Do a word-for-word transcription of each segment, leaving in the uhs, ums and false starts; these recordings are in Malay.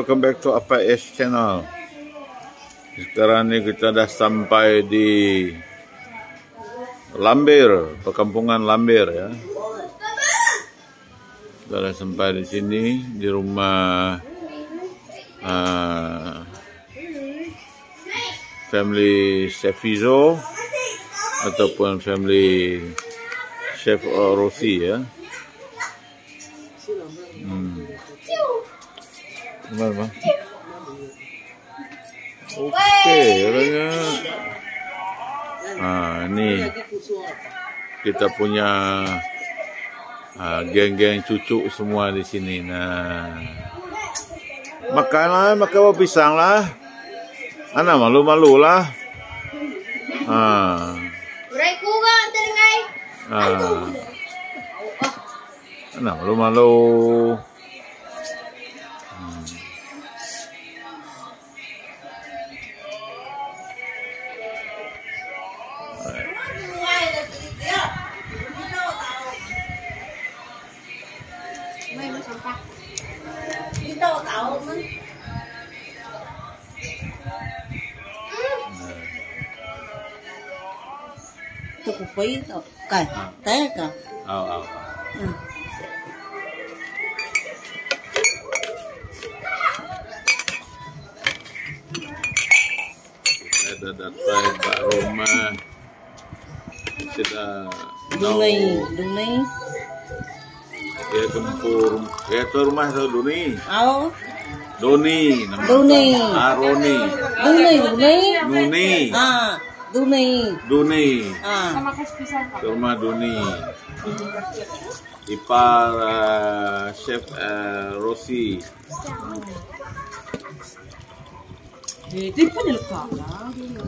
welcome back to Apa Es Channel. Sekarang ini kita dah sampai di Lambir, perkampungan Lambir ya. Kita dah sampai di sini di rumah uh, family Chef Fizo ataupun family Chef Rossi ya. Hmm. Gimana, Bang? Oke, orangnya. Nah, ini kita punya geng-geng uh, cucu semua di sini. Nah, makanlah, makan buah pisang lah. Anak malu-malu lah. Ah. Ah. Anak malu-malu. Tôi cũng phí cài té cả. Oh, oh. Ừ. Ada datang Pak Roma. Sudah Duni, Duni. Ya tempur, ya tu rumah tu Duni. Oh. Doni, nama Duni. Ah, Roni. Duni, Duni. Duni. Ah, Duni. Duni. Ah. Rumah Duni. Ipar uh, Chef uh, Rossi. Itu pun lekat lah.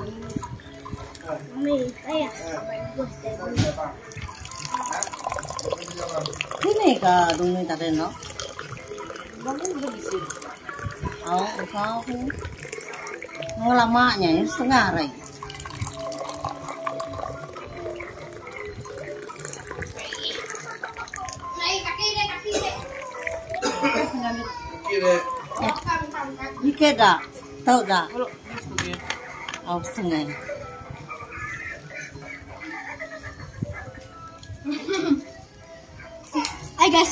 Ini kah Duni tadi no? Oh, kau pun ngelamaknya setengah hari. Dikit dah, tahu dah. Oh, setengah. Hai guys.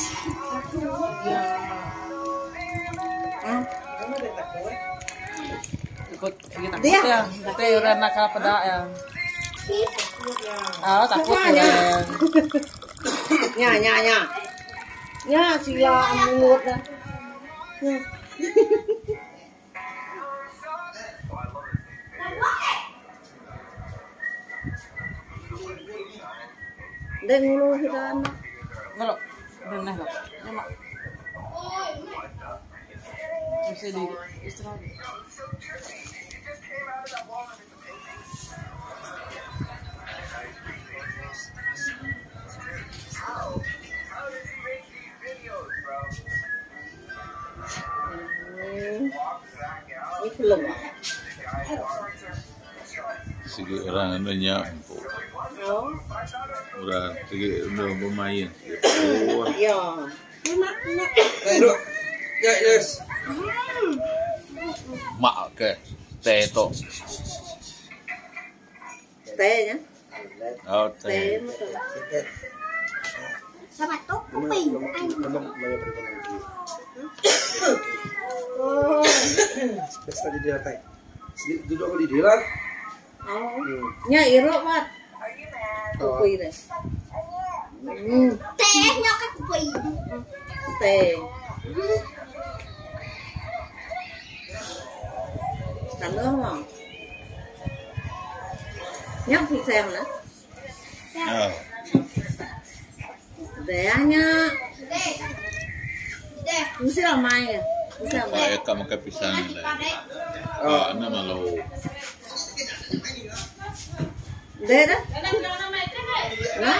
Ikut kita takut ya, kita udah nakal pada ya. Ah, takut ya. Nya, nya, nya. Nya sila amut dah. Dan ngulu kita anak. Kalau rendah lah. Mak. Mesti di istirahat. Ini belum. Sige orang nanya empuk. Oh. Udah sige udah bermain. Oh. Ya. Mak, mak. Ayo, ya, yes. Mak ke teh tu. Teh nya. Oh Teh. teh. Sama tu kuping. Oh. Besta di dia tay. Duduk di dia lah. Oh. Nya iro mat. Kuping deh. Hmm. Tehnya ke kuping. Teh. Cảm ơn không? Nhấp thì xem nữa. Ah. Để nhá. Deh. Mesti lah mai ya. Mesti lah mai. Saya akan makan pisang ni. Ah, nama malu. Để đó. Đó.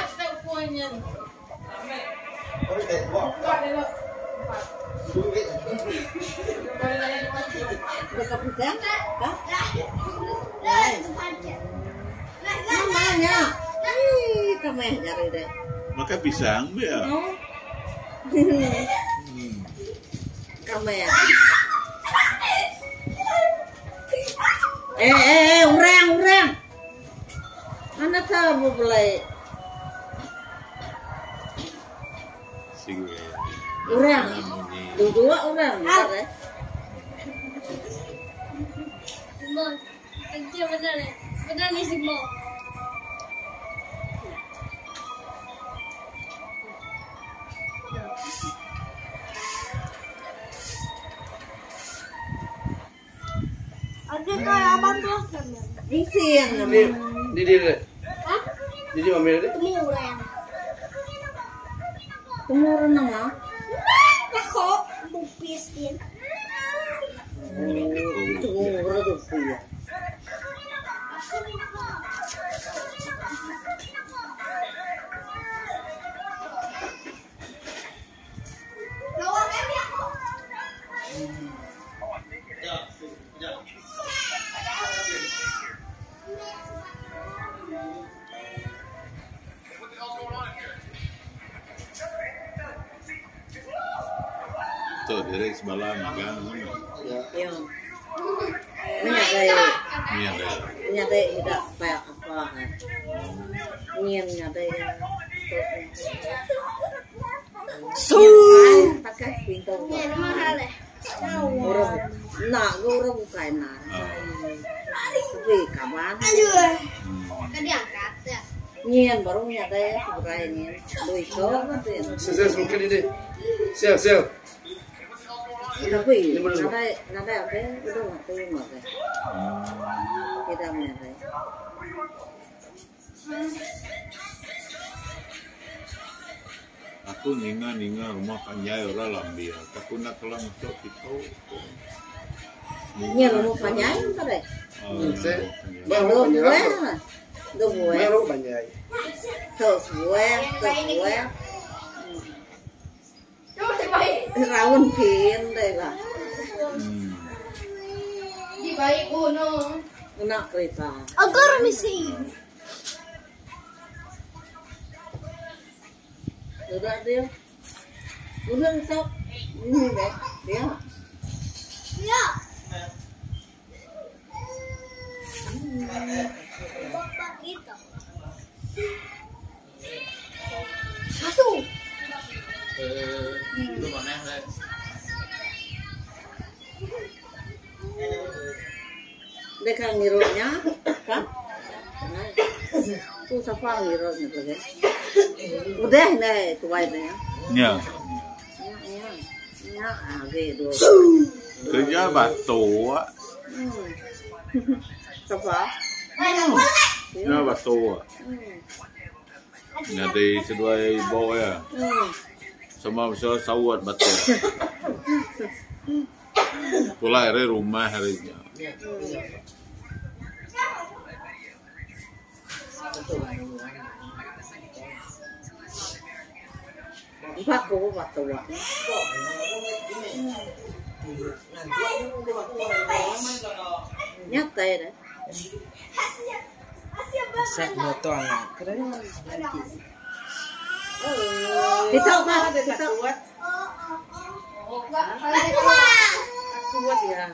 Được cặp pisang đó. Đây. Mama nha. Ih, kamu nyari deh. Makan pisang dia. Oh. Hmm. Kamu ya. Eh eh eh urang urang. Mana tahu boleh. Sige. Urang. Dua urang. Eh. Sigmo. Anjir benar nih. Benar nih Sigmo. Ada kayak abang tuh. Di sini. Di di di. Hah? Di di mami deh. Temurang. Tumurun nama. Ako, bupis din. Tumurun tu punya. Lawak kami ako. Tuh, direct sebelah magang. Yang. Menyadai. Menyadai. Menyadai tidak kayak apa kan. Nyen menyadai. So. Pakai pintu. Yan, mahal eh. Orang. Nah, orang bukan nah. Tapi kawan. Aduh. Kan diangkat ya. Nyen baru menyadai sebenarnya nyen. Doi kau kan tu. Sel sel sel di. Sel sel. Tapi nada nada apa? Itu waktu itu apa? Kita menyadai. Aku ninga ninga rumah panjai orang lambia. Aku nak kelam masuk itu. Nyen rumah panjai tu deh. Sel. Dua Baru buah banyak. lah. Dua buah. Baru banyak. Terus buah, terus buah. Coba terbaik. Rawon kin deh lah. Hmm. Di baik uno. Nak kereta. Agar misi. Sudah dia. Sudah tak. Ini deh dia. Ya. Bapak kita. Satu. Dekat mirrornya, kan? Tu siapa mirrornya lagi? Udah nih, tu baik nih. Ya. Ya, ya, ada dua. Kerja batu. Siapa? Ya batu. Nanti kedua ibu ya. Sama bisa sawat batu. Pula hari rumah harinya. Empat kau batu. Nyata ya. Set motor anak. Keren. Kita apa? Kita buat. Buat ya.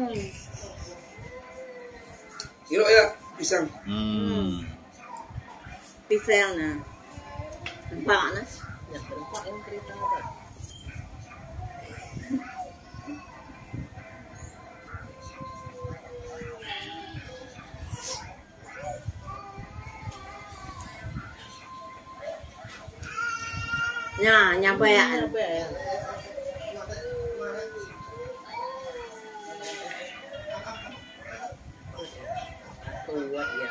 Iro ya pisang. Hmm. Pisang na. Empat na. Ya, empat yang cerita apa? Nya, nyapa ya. Kuat ya.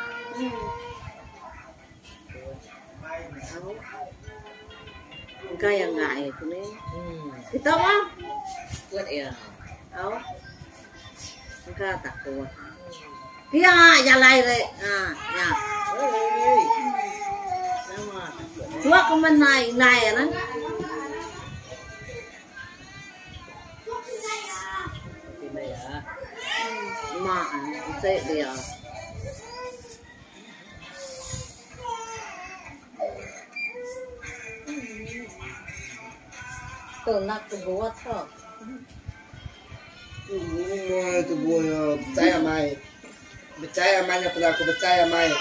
Enggak yang enggak itu nih. Kita apa? Kuat ya. Oh. Enggak tak kuat. Dia jalan deh. Nah, ya. Hei. Sama. Cua kemen naik naik ya kan? Tidak ya. Mak, saya dia. Tuh nak kebuat kok. Semua itu buaya saya main. Percaya mainnya pernah aku percaya main.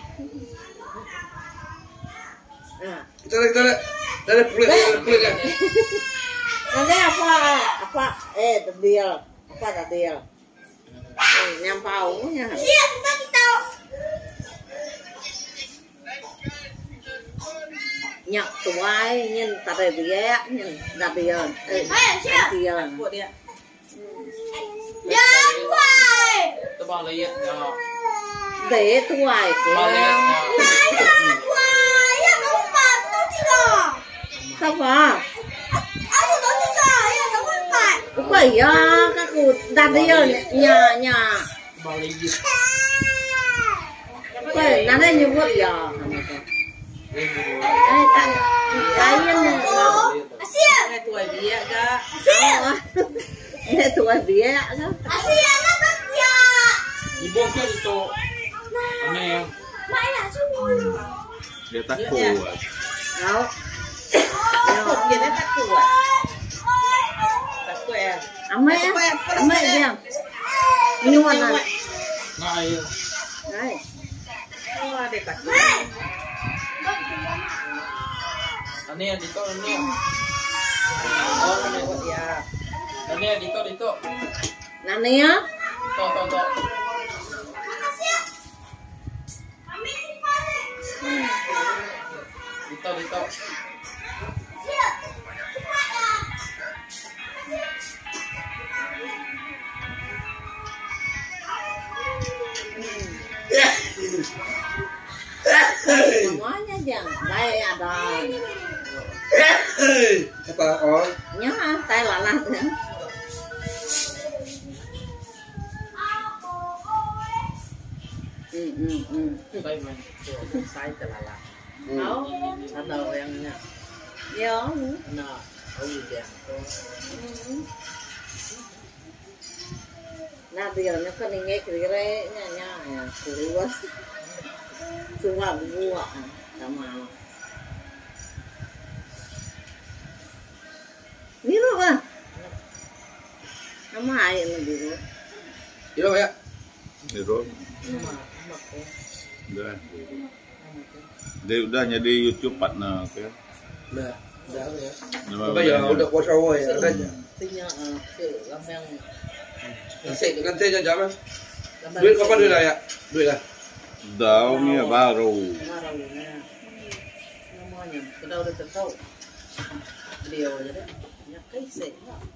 Nah. Kita lihat, kita lihat. Dari kulit, dari kulit ya. Nanti apa apa eh tadil apa tadil eh, nyampaunya iya kita kita nyak tuai nhìn tadil dia nhìn tadil eh tadil Buat dia. Jangan buat. Itu bang lihat ya. để tuai Bang lihat ya. Jangan buat. Ya kamu patuh tidak. sao vậy Aku tahu tidak. Ya kamu empat. vậy à các cụ tadil nhà nhà Bang lihat. vậy là đây như vậy à đây cái cái này Asyik. Ini tuai dia kak. ini tuai dia kan Asyik nak kerja. Ibu kan itu. Aneh. Main nak semua. Dia takut. đâu Dia dia takut. Takut ya. ame ame dia nyuan này Nah iya. đấy Oh dia takut. Aneh dito aneh. Oh aneh buat dia. Aneh dito dito. làm đi á Toh toh toh. Dito dito. semuanya jangan đây ada Apa? Oh, nhá tay là lăn nữa ừ ừ ừ Sai man. Sai terlala. đâu Ada orangnya. nhớ Nah, oh dia. nah bây giờ nó có đi nghe cái cái nha nha keluar cuma gua sama biru kan sama air biru itu ya. Biru. Udah. Dia udah jadi YouTube partner kan. Udah, udah ya. Nama Apa ya bedanya. udah watch away ya adanya. Artinya eh, ke yang Nanti nanti aja jaman. Duit kapan duit lah ya? Duit lah. Daunnya baru. marahnya namanya sudah udah tahu beliau jadi ya kaise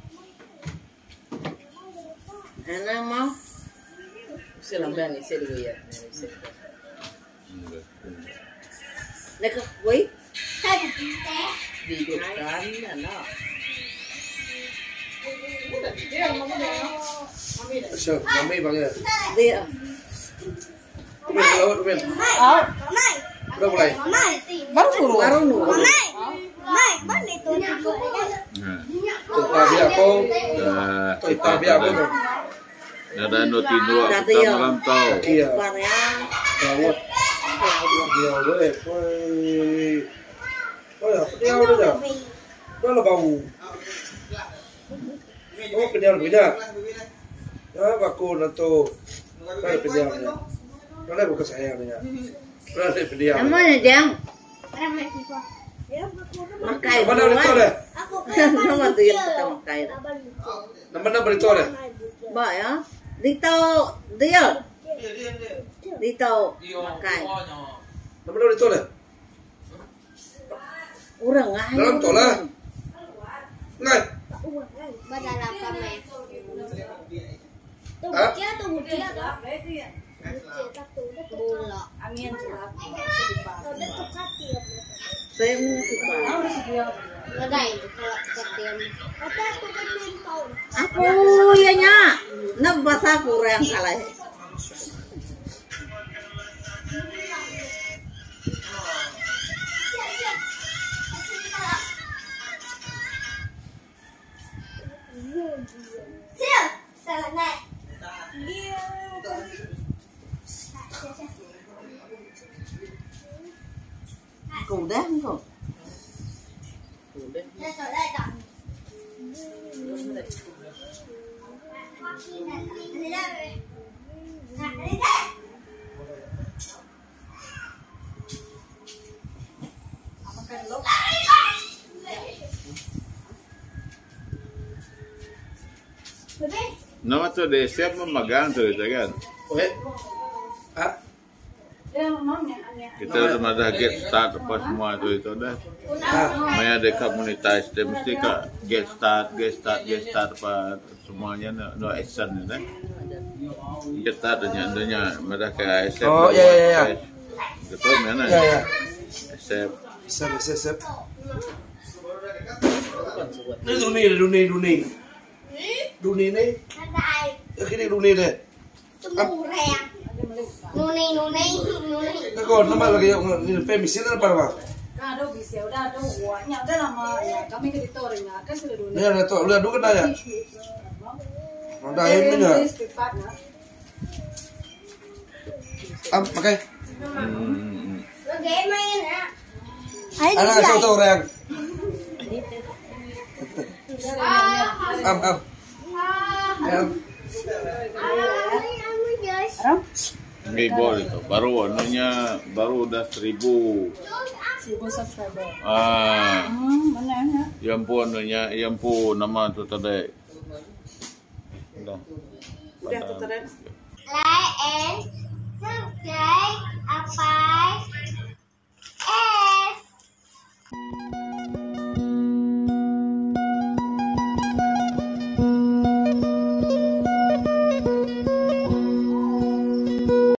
enak mau silamban isi dulu ya đây có quý dihidupkan anak So, kami panggil. dia Ruben, lawat Ruben. oh Udah mulai. baru dulu baru dulu Nah, Tuh, tabi aku. dah. Tuh, tabi aku tuh. Dah dah no tidur Dah kita tidur. malam tau. Iya. Korea Lawat. Dia udah, woi. Oh ya, dia udah dah. Udah lah bau. Oh, kenyal banyak. Ya, aku nanti. Ada pendiamnya. Mana bukan saya punya. Ada pendiam. namanya jang makai Mana itu deh? nama dia kita makai Nama nama itu deh. bảo á đi tàu dia đi tàu makai Nama nama itu deh. udah ngai Dalam tol lah. Ngai. Hah? saya mau kita aku ya nya na bahasa kurang kalah củ đen rồi Hãy subscribe cho kênh Ghiền Mì Gõ để không bỏ lỡ những video hấp dẫn. Nama tu dia siap memegang tu itu kan. Oke. Ah, Kita sudah dah get start apa semua tu itu dah. ah, Maya dekat monetize dia mesti kak get start, get start, get start apa semuanya no, no action ni dah. Get start nya adanya mereka kayak accept. Oh, ya, ya, ya. Betul mana? ya ya. Accept. Sep, sep, sep. Ini Duni, Duni, Duni. Duni ni. Cái này Duni này. Nuni, nuni, nuni. Cái con nó mà là cái cái permission nó para vào. Kado bisa udah ada uang. Nyata nama ya kami ke ditornya kan sudah dulu. Đây là tội là đúng cái này à? Nó đây mới nhờ. Âm, pakai. Hmm. Bagaimana? Anh là sao tàu rèn. Âm, âm. Âm. Nggak boleh tu. Baru anunya baru dah seribu. Seribu subscriber. Ah, Hmm, benar ya. yang pun anunya, yang pun nama tu tadi. Dah. Udah tuh, Teren. Like and